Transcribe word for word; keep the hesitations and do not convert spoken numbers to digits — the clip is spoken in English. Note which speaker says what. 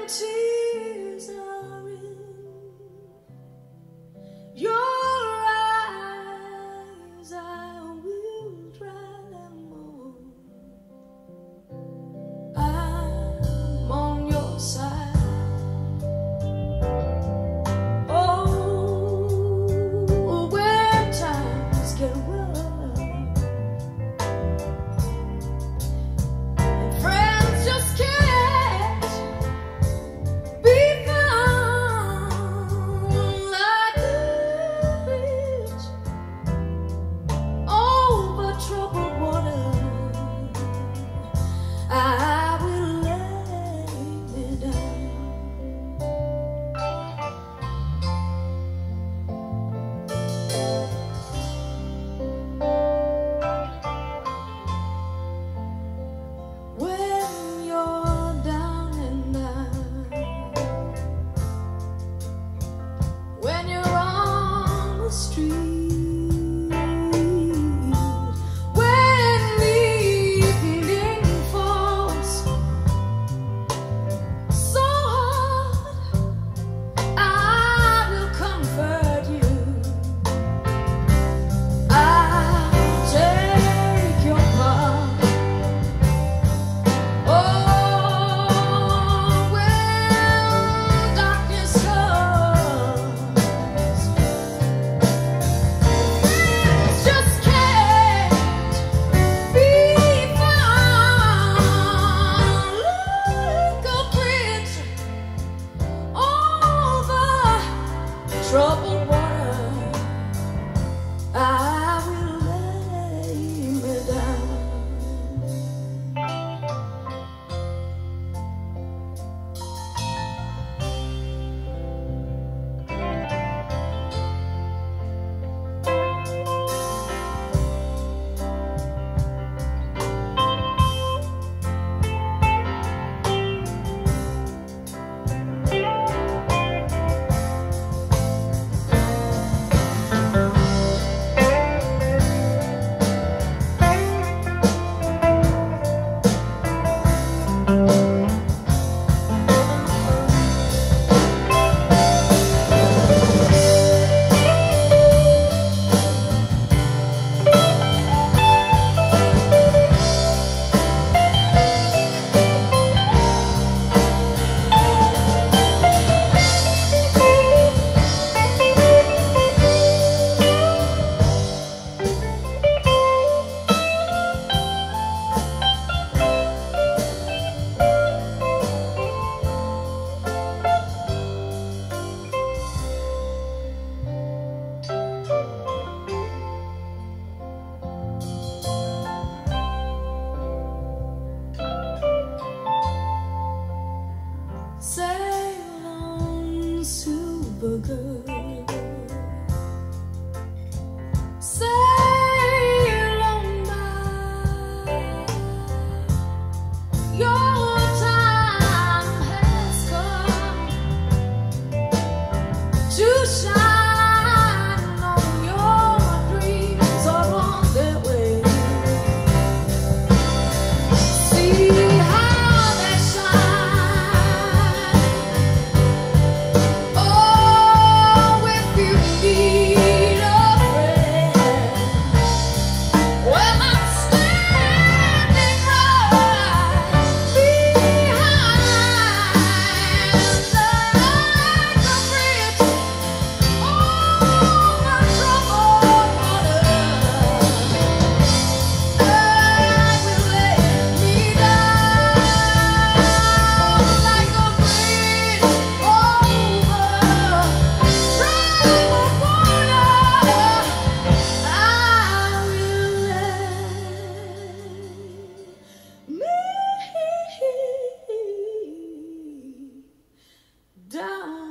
Speaker 1: tears are in your eyes, I will dry them all. I'm on your side. Oh, when times get rough and friends just can't I will lay me down. When you're down and out, when you're on the street, troubled water, I will lay me down. Sail on, Supergirl. Sail on by. Your time has come to shine on your dreams are on their way. See how they shine. Oh, if you need a friend, well, I'm standing right behind the bridge over troubled water. I will lay me down like a bridge over troubled water. I will lay me down.